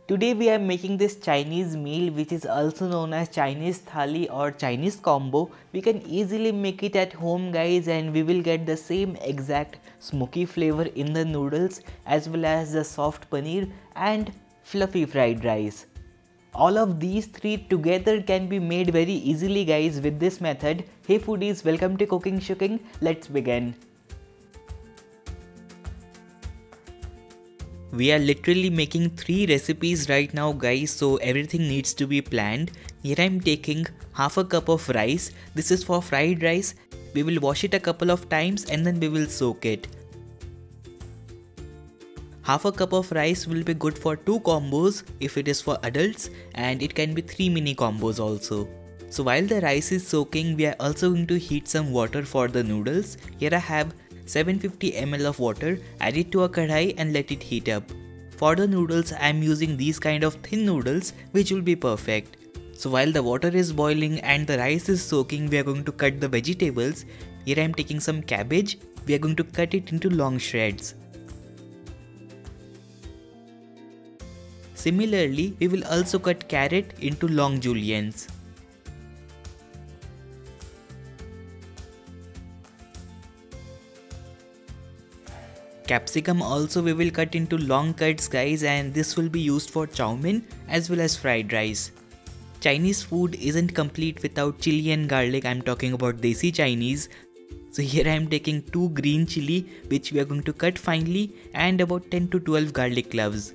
Today we are making this Chinese meal, which is also known as Chinese thali or Chinese combo. We can easily make it at home, guys, and we will get the same exact smoky flavor in the noodles as well as the soft paneer and fluffy fried rice. All of these three together can be made very easily, guys, with this method. Hey foodies, welcome to Cooking Shooking. Let's begin. We are literally making 3 recipes right now, guys, so everything needs to be planned. Here I am taking half a cup of rice. This is for fried rice. We will wash it a couple of times and then we will soak it. Half a cup of rice will be good for 2 combos if it is for adults, and it can be 3 mini combos also. So while the rice is soaking, we are also going to heat some water for the noodles. Here I have 750 ml of water. Add it to a kadhai and let it heat up. For the noodles, I am using these kind of thin noodles, which will be perfect. So while the water is boiling and the rice is soaking, we are going to cut the vegetables. Here I am taking some cabbage. We are going to cut it into long shreds. Similarly, we will also cut carrot into long juliennes. Capsicum also we will cut into long cuts, guys, and this will be used for chowmein as well as fried rice. Chinese food isn't complete without chili and garlic. I'm talking about desi Chinese. So here I am taking 2 green chili, which we are going to cut finely, and about 10 to 12 garlic cloves.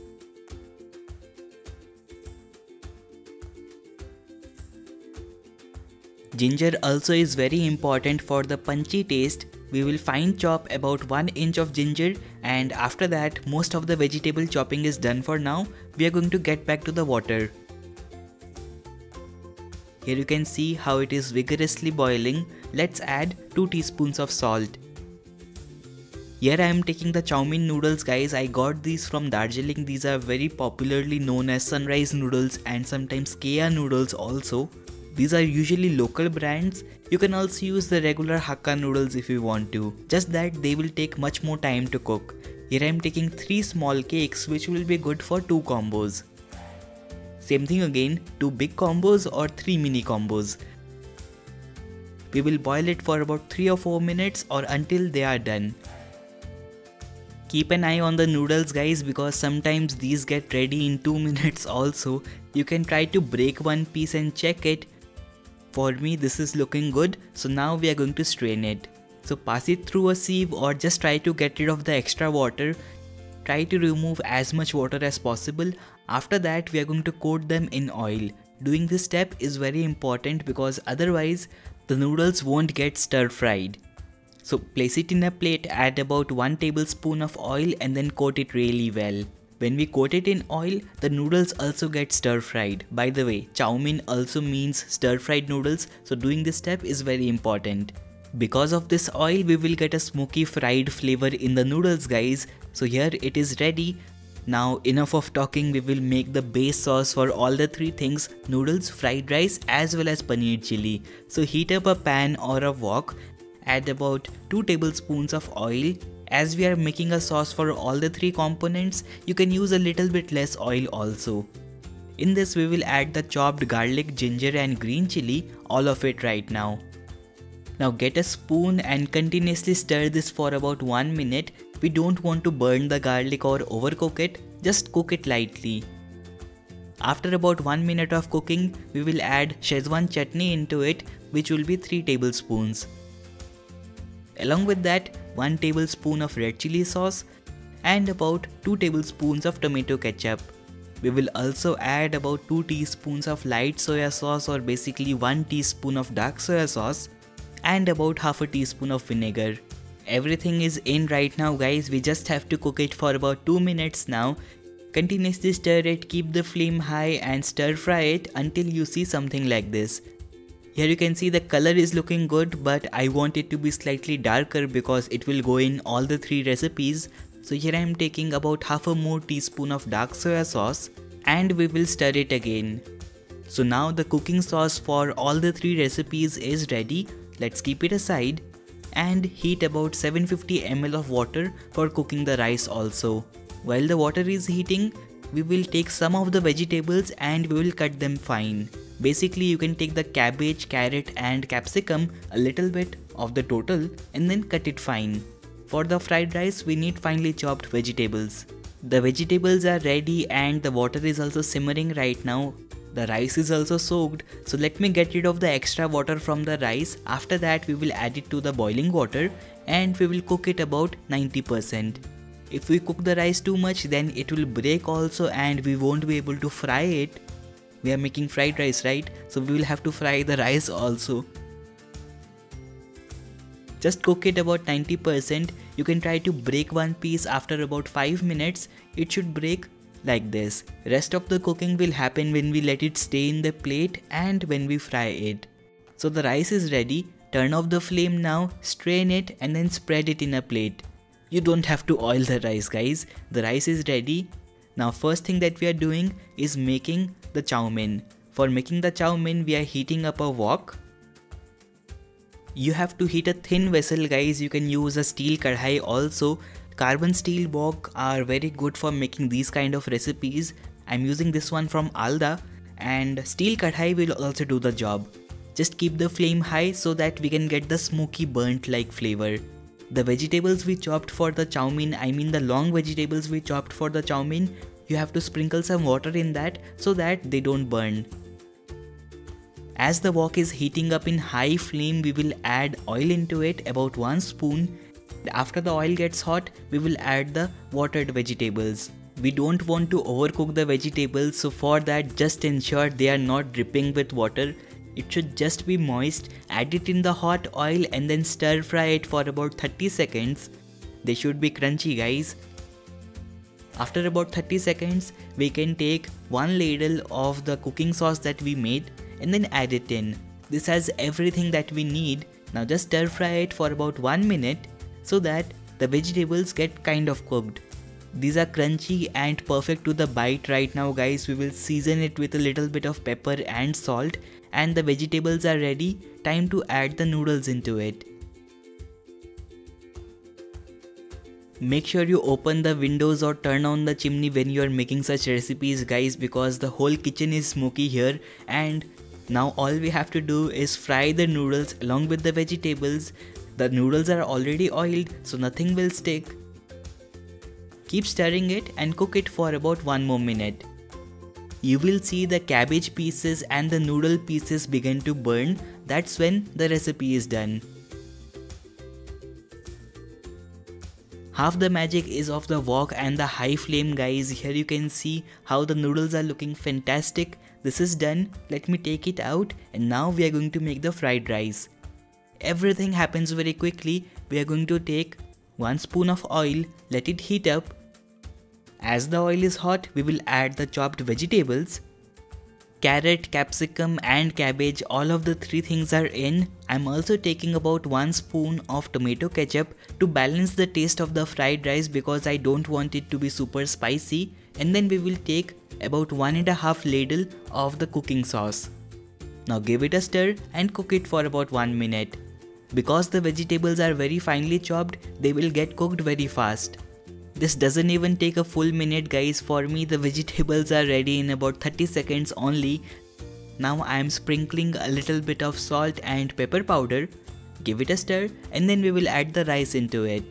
Ginger also is very important for the punchy taste. We will fine chop about 1 inch of ginger, and after that most of the vegetable chopping is done for now. We are going to get back to the water. Here you can see how it is vigorously boiling. Let's add 2 teaspoons of salt. Here I am taking the chowmein noodles, guys. I got these from Darjeeling. These are very popularly known as sunrise noodles and sometimes Kea noodles also. These are usually local brands. You can also use the regular Hakka noodles if you want to. Just that they will take much more time to cook. Here I am taking 3 small cakes, which will be good for 2 combos. Same thing again, 2 big combos or 3 mini combos. We will boil it for about 3 or 4 minutes or until they are done. Keep an eye on the noodles, guys, because sometimes these get ready in 2 minutes also. You can try to break one piece and check it. For me, this is looking good, so now we are going to strain it. So pass it through a sieve or just try to get rid of the extra water. Try to remove as much water as possible. After that, we are going to coat them in oil. Doing this step is very important because otherwise the noodles won't get stir fried. So place it in a plate, add about 1 tablespoon of oil and then coat it really well. When we coat it in oil, the noodles also get stir fried. By the way, chowmein also means stir fried noodles, so doing this step is very important. Because of this oil, we will get a smoky fried flavor in the noodles, guys. So here it is ready. Now enough of talking, we will make the base sauce for all the 3 things: noodles, fried rice as well as paneer chili. So heat up a pan or a wok, add about 2 tablespoons of oil. As we are making a sauce for all the 3 components, you can use a little bit less oil also. In this we will add the chopped garlic, ginger and green chili, all of it right now. Now get a spoon and continuously stir this for about 1 minute. We don't want to burn the garlic or overcook it, just cook it lightly. After about 1 minute of cooking, we will add Schezwan chutney into it, which will be 3 tablespoons. Along with that, 1 tablespoon of red chili sauce and about 2 tablespoons of tomato ketchup. We will also add about 2 teaspoons of light soya sauce, or basically 1 teaspoon of dark soya sauce, and about half a teaspoon of vinegar. Everything is in right now, guys. We just have to cook it for about 2 minutes now. Continuously stir it, keep the flame high and stir fry it until you see something like this. Here you can see the color is looking good, but I want it to be slightly darker because it will go in all the 3 recipes. So here I am taking about half a more teaspoon of dark soya sauce and we will stir it again. So now the cooking sauce for all the 3 recipes is ready. Let's keep it aside and heat about 750 ml of water for cooking the rice also. While the water is heating, we will take some of the vegetables and we will cut them fine. Basically you can take the cabbage, carrot and capsicum, a little bit of the total, and then cut it fine. For the fried rice we need finely chopped vegetables. The vegetables are ready and the water is also simmering right now. The rice is also soaked, so let me get rid of the extra water from the rice. After that we will add it to the boiling water and we will cook it about 90%. If we cook the rice too much then it will break also and we won't be able to fry it. We are making fried rice, right? So we will have to fry the rice also. Just cook it about 90%. You can try to break one piece after about 5 minutes. It should break like this. Rest of the cooking will happen when we let it stay in the plate and when we fry it. So the rice is ready. Turn off the flame now, strain it and then spread it in a plate. You don't have to oil the rice, guys. The rice is ready. Now first thing that we are doing is making the chow mein. For making the chow mein we are heating up a wok. You have to heat a thin vessel, guys. You can use a steel kadhai also. Carbon steel wok are very good for making these kind of recipes. I'm using this one from Alda and steel kadhai will also do the job. Just keep the flame high so that we can get the smoky burnt like flavor. The vegetables we chopped for the chow mein, I mean the long vegetables we chopped for the chow mein, you have to sprinkle some water in that so that they don't burn. As the wok is heating up in high flame, we will add oil into it, about 1 spoon. After the oil gets hot, we will add the watered vegetables. We don't want to overcook the vegetables, so for that just ensure they are not dripping with water. It should just be moist. Add it in the hot oil and then stir fry it for about 30 seconds. They should be crunchy, guys. After about 30 seconds, we can take 1 ladle of the cooking sauce that we made and then add it in. This has everything that we need. Now just stir fry it for about 1 minute so that the vegetables get kind of cooked. These are crunchy and perfect to the bite right now, guys. We will season it with a little bit of pepper and salt and the vegetables are ready. Time to add the noodles into it. Make sure you open the windows or turn on the chimney when you are making such recipes, guys, because the whole kitchen is smoky here. And now all we have to do is fry the noodles along with the vegetables. The noodles are already oiled, so nothing will stick. Keep stirring it and cook it for about 1 more minute. You will see the cabbage pieces and the noodle pieces begin to burn. That's when the recipe is done. Half the magic is of the wok and the high flame, guys. Here you can see how the noodles are looking fantastic. This is done. Let me take it out and now we are going to make the fried rice. Everything happens very quickly. We are going to take 1 spoon of oil, let it heat up. As the oil is hot, we will add the chopped vegetables. Carrot, capsicum and cabbage, all of the 3 things are in. I'm also taking about 1 spoon of tomato ketchup to balance the taste of the fried rice because I don't want it to be super spicy. And then we will take about 1.5 ladle of the cooking sauce. Now give it a stir and cook it for about 1 minute. Because the vegetables are very finely chopped, they will get cooked very fast. This doesn't even take a full minute, guys. For me, the vegetables are ready in about 30 seconds only. Now I am sprinkling a little bit of salt and pepper powder. Give it a stir and then we will add the rice into it.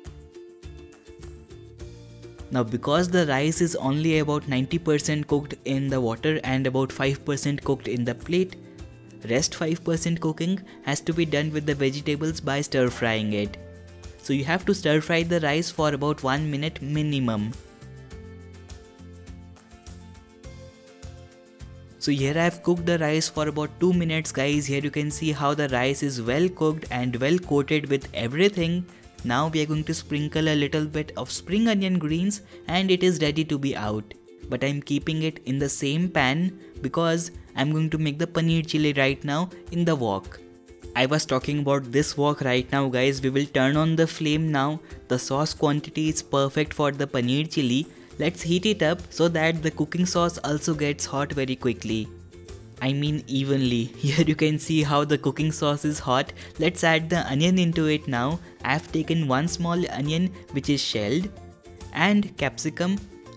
Now because the rice is only about 90% cooked in the water and about 5% cooked in the plate, rest 5% cooking has to be done with the vegetables by stir frying it. So you have to stir fry the rice for about 1 minute minimum. So here I have cooked the rice for about 2 minutes, guys. Here you can see how the rice is well cooked and well coated with everything. Now we are going to sprinkle a little bit of spring onion greens and it is ready to be out. But I'm keeping it in the same pan because I'm going to make the paneer chilli right now in the wok. I was talking about this wok right now, guys. We will turn on the flame now. The sauce quantity is perfect for the paneer chilli. Let's heat it up so that the cooking sauce also gets hot very quickly. I mean evenly. Here you can see how the cooking sauce is hot. Let's add the onion into it now. I have taken 1 small onion which is shelled and capsicum,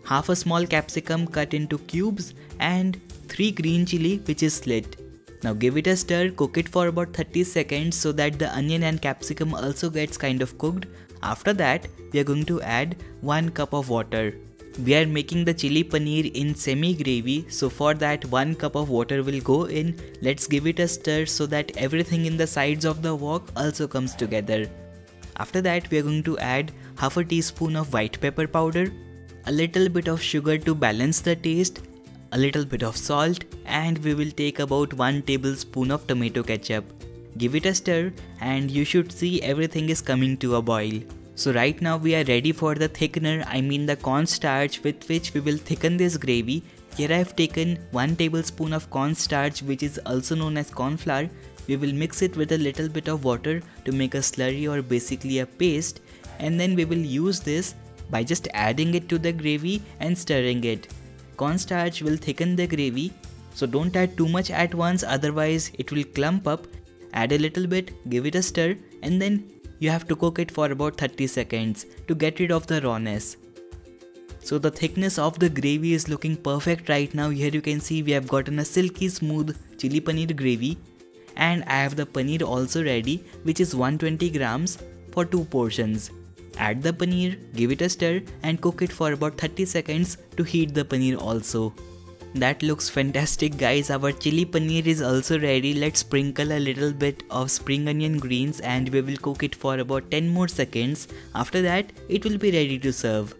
half a small capsicum cut into cubes, and 3 green chilli which is slit. Now give it a stir, cook it for about 30 seconds so that the onion and capsicum also gets kind of cooked. After that, we are going to add 1 cup of water. We are making the chili paneer in semi gravy, so for that 1 cup of water will go in. Let's give it a stir so that everything in the sides of the wok also comes together. After that, we are going to add half a teaspoon of white pepper powder, a little bit of sugar to balance the taste, a little bit of salt, and we will take about 1 tablespoon of tomato ketchup. Give it a stir and you should see everything is coming to a boil. So right now we are ready for the thickener, I mean the cornstarch with which we will thicken this gravy. Here I have taken 1 tablespoon of cornstarch, which is also known as corn flour. We will mix it with a little bit of water to make a slurry or basically a paste, and then we will use this by just adding it to the gravy and stirring it. Cornstarch will thicken the gravy, so don't add too much at once, otherwise it will clump up. Add a little bit, give it a stir, and then you have to cook it for about 30 seconds to get rid of the rawness. So the thickness of the gravy is looking perfect right now. Here you can see we have gotten a silky smooth chili paneer gravy, and I have the paneer also ready, which is 120 grams for 2 portions. Add the paneer, give it a stir and cook it for about 30 seconds to heat the paneer also. That looks fantastic guys, our chili paneer is also ready. Let's sprinkle a little bit of spring onion greens and we will cook it for about 10 more seconds. After that, it will be ready to serve.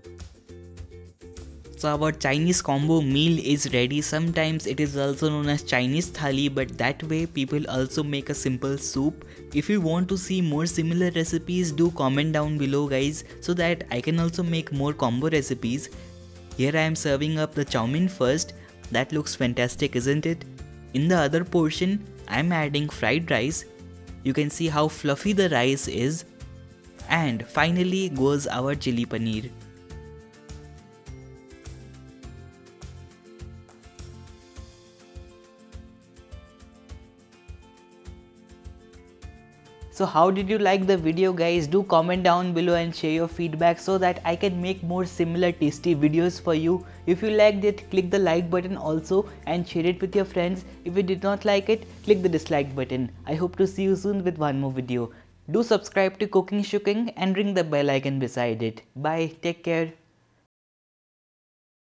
So our Chinese combo meal is ready. Sometimes it is also known as Chinese thali, but that way people also make a simple soup. If you want to see more similar recipes, do comment down below guys, so that I can also make more combo recipes. Here I am serving up the chow mein first. That looks fantastic, isn't it? In the other portion, I am adding fried rice. You can see how fluffy the rice is. And finally goes our chili paneer. So how did you like the video guys? Do comment down below and share your feedback so that I can make more similar tasty videos for you. If you liked it, click the like button also and share it with your friends. If you did not like it, click the dislike button. I hope to see you soon with one more video. Do subscribe to Cooking Shooking and ring the bell icon beside it. Bye, take care.